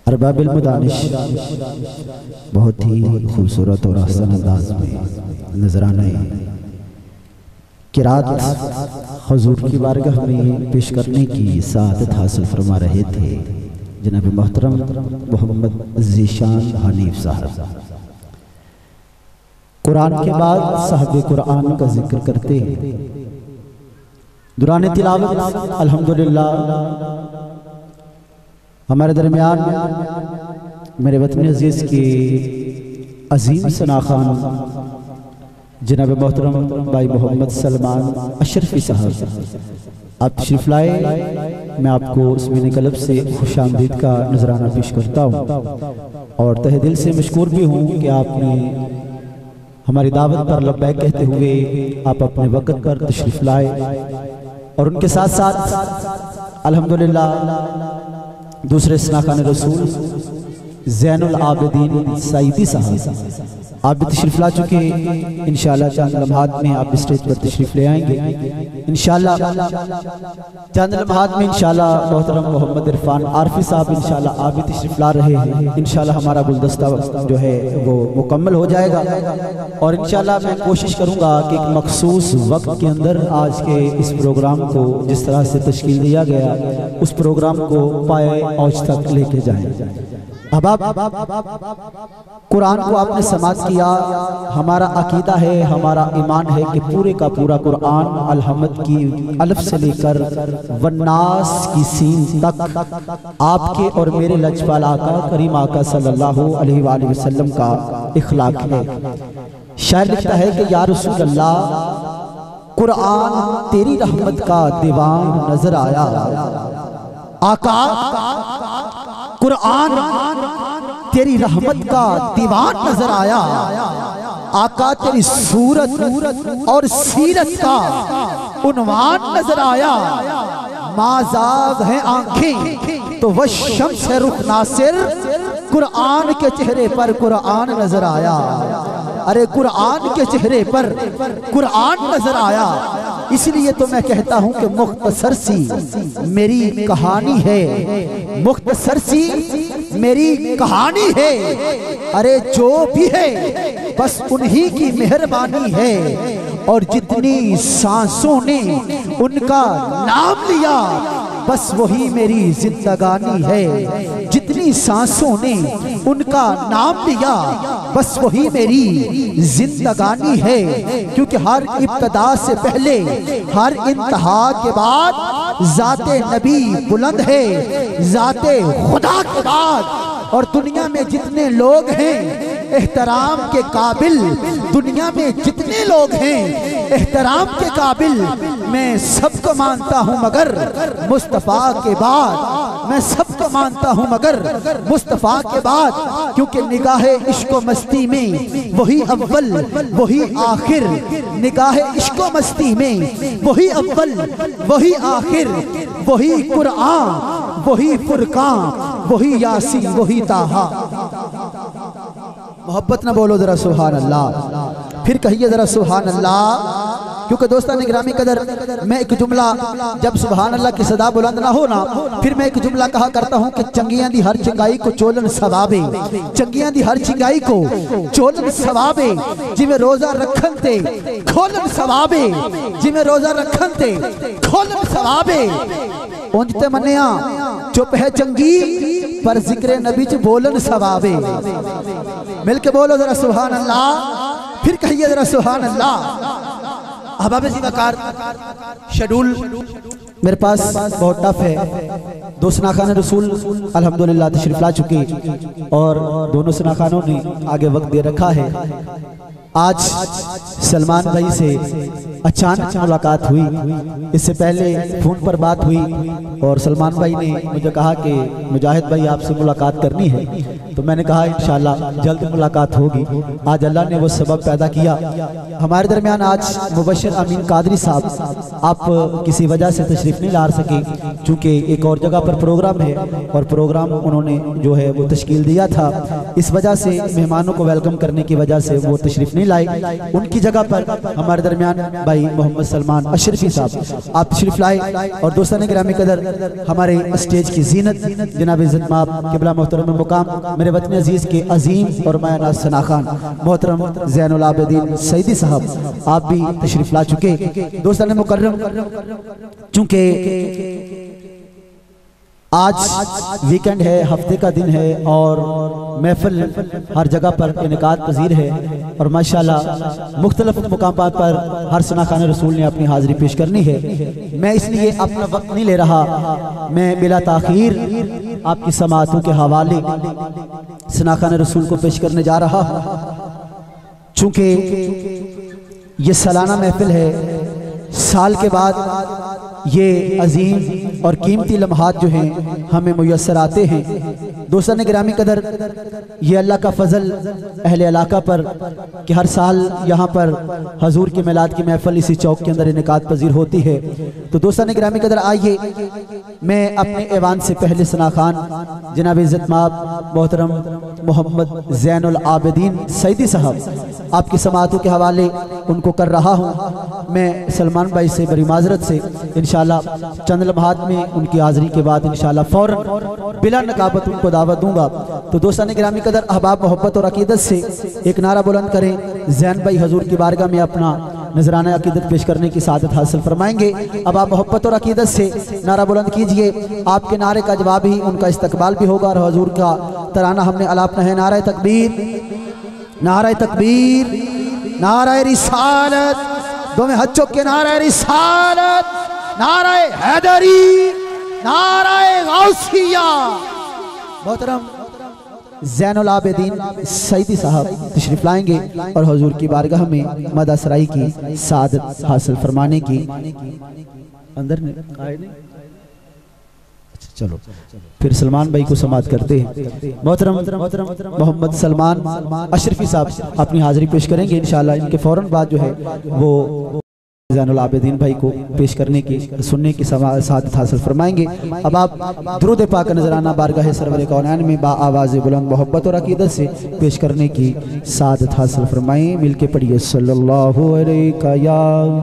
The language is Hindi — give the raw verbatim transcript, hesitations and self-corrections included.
अरबाबिल मुदानिश बहुत ही खूबसूरत और हसन अंदाज में नजराना किरात हुजूर की बारगाह में पेश करने की सादत हासिल फरमा रहे थे जनाब मोहतरम मोहम्मद ज़ीशान हनीफ साहब। कुरान के बाद साहब कुरान का जिक्र करते दुरान तिलावत अल्हम्दुलिल्लाह हमारे दरमियान मेरे वतन अजीज के अजीम सना खान जनाब मोहतरम भाई मोहम्मद सलमान अशरफी साहब आप तशरीफ लाए। मैं आपको उसमें कलब से खुशामदीद का नजराना पेश करता हूँ और तहे दिल से मशकूर भी हूँ कि आपने हमारी दावत पर लब्बैक कहते हुए आप अपने वक़्त पर तशरीफ लाए और उनके साथ साथ अल्हम्दुलिल्लाह दूसरे सनाखान रसूल ज़ैनुल आबिदीन सईदी साहब आप भी तशरीफ ला चुके। इंशाअल्लाह चंद लम्हात में आप स्टेज पर तशरीफ ले आएंगे इंशाअल्लाह। चंद लम्हात में इंशाअल्लाह मोहतरम मोहम्मद इरफान आरफी साहब इंशाअल्लाह आप भी तशरीफ ला रहे हैं। इंशाअल्लाह हमारा गुलदस्ता जो है वो मुकम्मल हो जाएगा और इंशाअल्लाह मैं कोशिश करूँगा कि एक मखसूस वक्त के अंदर आज के इस प्रोग्राम को जिस तरह से तश्कील दिया गया उस प्रोग्राम को पाए औज तक लेके जाएँ। अब आप कुरान को आपने समात किया, हमारा अकीदा है, हमारा ईमान है कि पूरे का पूरा कुरान अलहमद की अल्फ से लेकर वन्नास की सीन तक आपके और मेरे लजपाल आका करीम आका सल्लल्लाहु अलैहि वसल्लम का इखलाक है। शायर लिखता है कि या रसूल अल्लाह कुरान तेरी रहमत का दीवान नजर आया, आका कुरान तेरी रहमत का दीवान नजर आया, आका तेरी सूरत और सीरत का उन्वान नजर आया। माजाग है आंखें तो वह शम्स है रुख नासिर, कुरान के चेहरे पर कुरान नजर आया। अरे कुरान के चेहरे पर कुरान नजर आया। इसलिए तो मैं कहता हूं कि मुख्तसर सी मेरी कहानी है, मुख्तसर सी मेरी कहानी है। अरे जो भी है बस उन्हीं की मेहरबानी है और जितनी सांसों ने उनका नाम लिया बस वही मेरी जिंदगानी है। जितनी सांसों ने उनका नाम लिया बस वही मेरी जिंदगानी है। क्योंकि हर इब्तदा से पहले हर इंतहा के बाद जाते नबी बुलंद है, जाते खुदा के बाद। और दुनिया में जितने लोग हैं एहतराम के काबिल, दुनिया में जितने लोग हैं एहतराम के काबिल, मैं सबको मानता हूं मगर मुस्तफ़ा के बाद, मैं सबको मानता हूं मगर मुस्तफ़ा के बाद। क्योंकि निगाहे इश्क मस्ती में वही अव्वल वही आखिर, निगाहे इश्क मस्ती में वही अव्वल वही आखिर, वही कुरान वही फुरकान वही यासीन वही ताहा। मोहब्बत ना बोलो जरा सुभान अल्लाह, फिर कहिए जरा सुभान अल्लाह। क्योंकि दोस्तान गिरामी कदर मैं एक जुमला जब सुभान अल्लाह की सदा बुलंद ना हो ना, फिर मैं एक जुमला कहा करता हूं कि चंगियां दी हर चिंगाई को चोलन सवाबे, चंगियां दी हर चिंगाई को चोलन सवाबे। जिमें रोजा रखन ते खोलन सवाबे, जिमें रोजा रखन ते खोलन सवाबे। उंजते मन्निया चुप है चंगी पर जिक्र नबी च बोलन सवाबे। मिलके बोलो जरा सुभान अल्लाह, फिर कहिए जरा सुभान अल्लाह। अहबाब ज़िवाकार शेड्यूल मेरे पास बहुत टफ है। दो सनाखान रसूल अल्हम्दुलिल्लाह तशरीफ ला चुके और दोनों सनाखानों ने आगे वक्त दे रखा है। आज सलमान भाई से अचानक मुलाकात हुई, इससे पहले फोन पर बात हुई और सलमान भाई ने मुझे कहा कि मुजाहिद भाई आपसे मुलाकात करनी है। तो मैंने कहा इंशाल्लाह जल्द मुलाकात होगी। आज अल्लाह ने वो सबब पैदा किया। हमारे दरमियान आज मुबश्शिर अमीन कादरी साहब आप किसी वजह से तशरीफ नहीं ला सके, चूँकि एक और जगह पर प्रोग्राम है और प्रोग्राम उन्होंने जो है वो तश्कील दिया था। इस वजह से मेहमानों को वेलकम करने की वजह से वो तशरीफ नहीं शामिल आए, उनकी जगह पर हमारे दरमियान भाई मोहम्मद सलमान अशरफी साहब आप तशरीफ लाए। और दोस्तों गिरामी कदर हमारे स्टेज की जीनत जनाब इज़्ज़त माब किबला मोहतरम मुकाम मेरे वतन अजीज़ के अजीम और मायनाज़ सना खान मोहतरम ज़ैनुल आबिदीन सईदी साहब आप भी तशरीफ ला चुके। दोस्तों ने मुकर्रम चूँकि आज वीकेंड है, हफ्ते का दिन है और महफिल हर जगह पर इनेकाद पजीर है और माशाल्लाह मुख्तलिफ मुकामात पर हर सना खान रसूल ने अपनी हाजिरी पेश करनी है। मैं इसलिए अपना वक्त नहीं ले रहा, मैं बिला ताखीर आपकी समाअतों के हवाले सना खान रसूल को पेश करने जा रहा हूँ। चूँकि ये सालाना महफिल है, साल के बाद ये अजीम और कीमती लम्हात जो हैं हमें मुयस्सर आते हैं। दोस्तों ने गिरामी कदर ये अल्लाह का फजल अहले इलाका पर कि हर साल यहाँ पर हजूर के मिलाद की महफिल इसी चौक के अंदर इनेकाद पजीर होती है। तो दोस्तों ने गिरामी कदर आइए, मैं अपने ऐवान से पहले सना खान जनाब इज़्ज़त माब मोहतरम मोहम्मद ज़ैनुल आबिदीन सईदी साहब आपकी समाअतों के हवाले उनको कर रहा हूँ। मैं सलमान भाई से बड़ी माजरत से इंशाल्लाह चंद लम्हात में उनकी हाज़िरी के बाद इंशाल्लाह फौरन बिला नकाबत उनको दावत दूंगा। तो दोस्तों ने गिरामी कदर अहबाब मोहब्बत और अकीदत से एक नारा बुलंद करें, ज़ैन भाई हजूर की बारगाह में अपना नजराना अकीदत पेश करने की सादत हासिल फरमाएंगे। अब आप मोहब्बत और अकीदत से नारा बुलंद कीजिए, आपके नारे का जवाब ही उनका इस्तकबाल भी होगा और हजूर का तराना हमने अलापना है। नारा तकबीर, नारा तकबीर, नारा रिसालत, दो में हाथ चौक के नारा रिसालत, नारा हैदरी, नारा गौसिया। मोहतरम ज़ैनुल आबिदीन सईदी साहब तशरीफ लाएंगे और हुजूर की बारगाह में मदा सराई की सादत हासिल फरमाने की अंदर ने आए नहीं। चलो फिर सलमान भाई को समाअत करते हैं। मोहतरम मोहम्मद सलमान अशरफी साहब अपनी हाजिरी पेश करेंगे इंशाल्लाह। इनके फौरन बाद जो है वो ज़ैनुल आबिदीन भाई को पेश करने की सुनने की सादत हासिल फरमाएंगे। अब आप दुरूद पाक नजराना बारगाह सरवर कौनैन में बा आवाज़ बुलंद मोहब्बत और अकीदत से पेश करने की सादत हासिल फरमाएं। मिलके पढ़िए सल्लल्लाहु अलैहि या